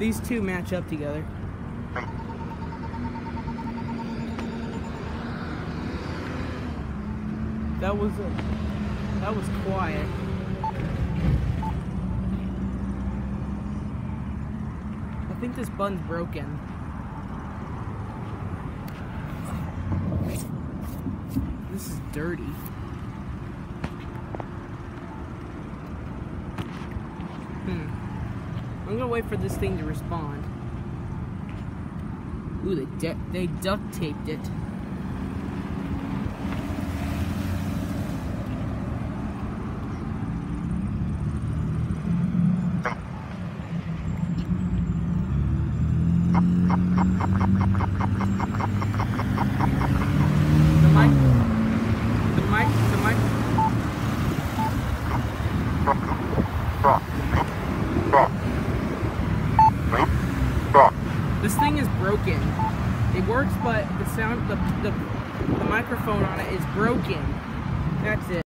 These two match up together. That was quiet. I think this button's broken. This is dirty. I'm gonna wait for this thing to respond. Ooh, they duct taped it. This thing is broken. It works, but the microphone on it is broken. That's it.